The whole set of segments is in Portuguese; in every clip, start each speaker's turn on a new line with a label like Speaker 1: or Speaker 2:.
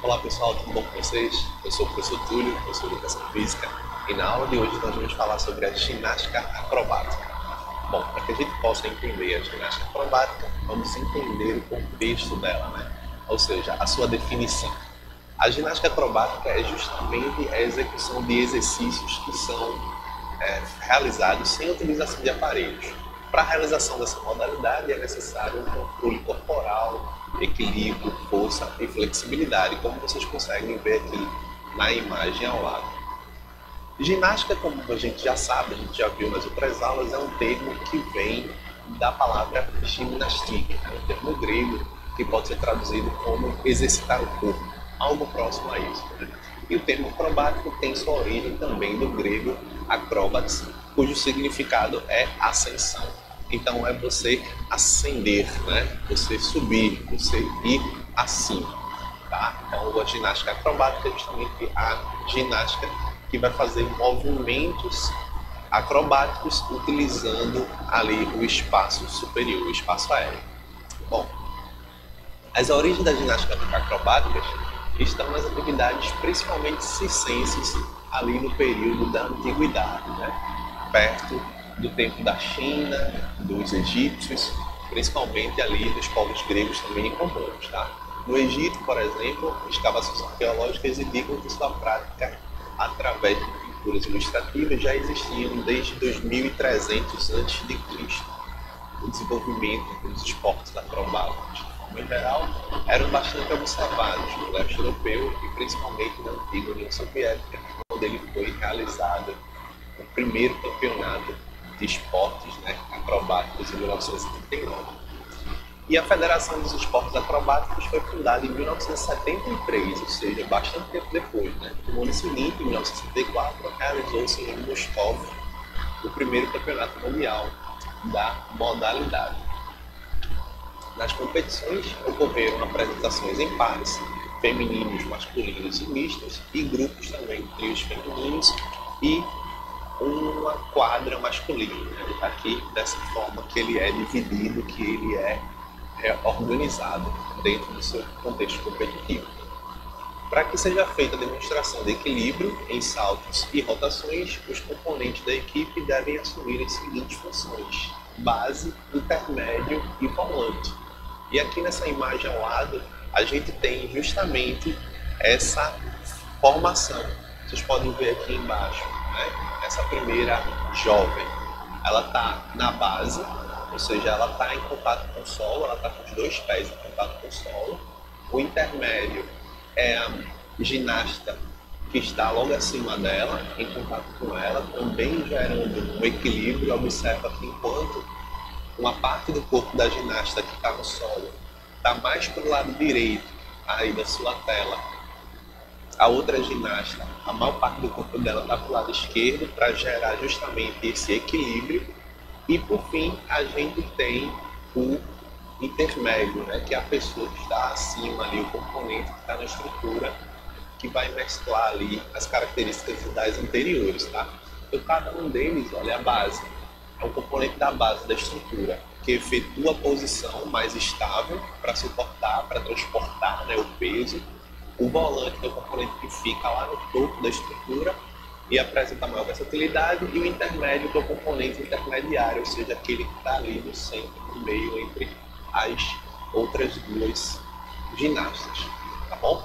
Speaker 1: Olá pessoal, tudo bom com vocês? Eu sou o professor Túlio, professor de Educação Física, e na aula de hoje nós vamos falar sobre a ginástica acrobática. Bom, para que a gente possa entender a ginástica acrobática, vamos entender o contexto dela, né? Ou seja, a sua definição. A ginástica acrobática é justamente a execução de exercícios que são realizados sem utilização de aparelhos. Para a realização dessa modalidade é necessário um controle corporal, equilíbrio, força e flexibilidade, como vocês conseguem ver aqui na imagem ao lado. Ginástica, como a gente já sabe, a gente já viu nas outras aulas, é um termo que vem da palavra gimnastique, é um termo grego que pode ser traduzido como exercitar o corpo, algo próximo a isso. E o termo acrobático tem sua origem também do grego acrobates, cujo significado é ascensão. Então é você ascender, né? Você subir, você ir acima. Tá? Então a ginástica acrobática é justamente a ginástica que vai fazer movimentos acrobáticos utilizando ali o espaço superior, o espaço aéreo. Bom, as origens da ginástica acrobática estão nas atividades principalmente circenses ali no período da antiguidade, né? Perto do tempo da China, dos egípcios, principalmente ali dos povos gregos também e romanos. Tá? No Egito, por exemplo, escavações arqueológicas indicam que sua prática através de pinturas ilustrativas já existiam desde 2300 a.C. O desenvolvimento dos esportes acrobáticos, de forma geral, eram bastante observados no leste europeu e principalmente na antiga União Soviética, onde ele foi realizado o primeiro campeonato de esportes, né, acrobáticos em 1979. E a Federação dos Esportes Acrobáticos foi fundada em 1973, ou seja, bastante tempo depois. Né? No ano seguinte, em 1964, realizou-se em Moscou o primeiro campeonato mundial da modalidade. Nas competições ocorreram apresentações em pares, femininos, masculinos e mistos, e grupos também, trios femininos e uma quadra masculina. Ele está aqui dessa forma que ele é dividido, que ele é organizado dentro do seu contexto competitivo. Para que seja feita a demonstração de equilíbrio em saltos e rotações, os componentes da equipe devem assumir as seguintes funções: base, intermédio e volante. E aqui nessa imagem ao lado, a gente tem justamente essa formação. Vocês podem ver aqui embaixo, né? Essa primeira jovem, ela está na base, ou seja, ela está em contato com o solo, ela está com os dois pés em contato com o solo. O intermédio é a ginasta que está logo acima dela, em contato com ela, também gerando um equilíbrio. Observa que enquanto uma parte do corpo da ginasta que está no solo está mais para o lado direito aí da sua tela, a outra ginasta, a maior parte do corpo dela está para o lado esquerdo para gerar justamente esse equilíbrio. E por fim, a gente tem o intermédio, né, que é a pessoa que está acima ali, o componente que está na estrutura, que vai mesclar ali as características das anteriores, tá? Então cada um deles, olha, a base, é um componente da base da estrutura, que efetua a posição mais estável para suportar, para transportar, né, o peso. O volante é o componente que fica lá no topo da estrutura e apresenta maior versatilidade, e o intermédio que é o componente intermediário, ou seja, aquele que está ali no centro, no meio, entre as outras duas ginastas, tá bom?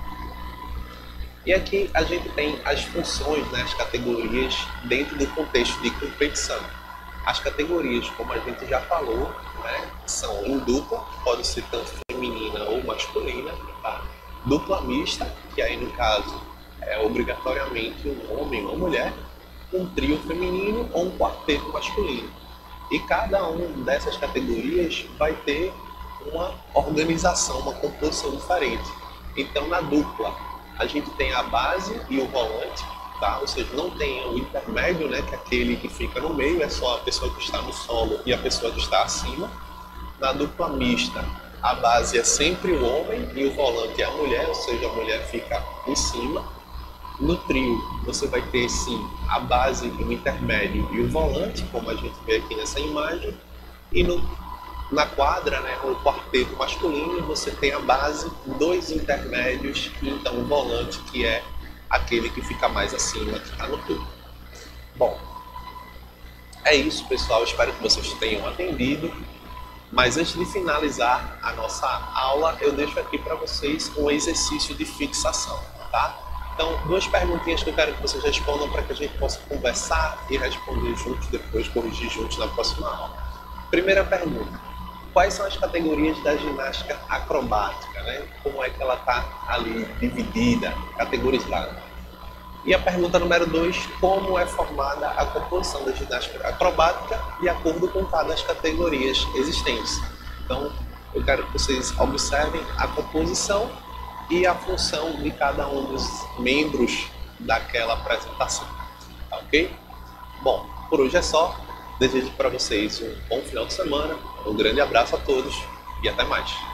Speaker 1: E aqui a gente tem as funções, né, as categorias dentro do contexto de competição. As categorias, como a gente já falou, né, são em dupla, pode ser tanto feminina ou masculina, tá? Dupla mista, que aí no caso é obrigatoriamente um homem ou uma mulher, um trio feminino ou um quarteto masculino. E cada uma dessas categorias vai ter uma organização, uma composição diferente. Então na dupla a gente tem a base e o volante, tá? Ou seja, não tem o intermédio, né, que é aquele que fica no meio, é só a pessoa que está no solo e a pessoa que está acima. Na dupla mista, a base é sempre o homem e o volante é a mulher, ou seja, a mulher fica em cima. No trio, você vai ter sim a base, o intermédio e o volante, como a gente vê aqui nessa imagem. E no Na quadra, né, o quarteto masculino, você tem a base, dois intermédios e então o volante, que é aquele que fica mais acima, que está no topo. Bom, é isso, pessoal. Espero que vocês tenham atendido. Mas antes de finalizar a nossa aula, eu deixo aqui para vocês um exercício de fixação, tá? Então, duas perguntinhas que eu quero que vocês respondam para que a gente possa conversar e responder juntos, depois corrigir juntos na próxima aula. Primeira pergunta: quais são as categorias da ginástica acrobática, né? Como é que ela está ali dividida, categorizada? E a pergunta número 2, como é formada a composição da ginástica acrobática de acordo com cada das categorias existentes. Então, eu quero que vocês observem a composição e a função de cada um dos membros daquela apresentação, tá ok? Bom, por hoje é só. Desejo para vocês um bom final de semana, um grande abraço a todos e até mais.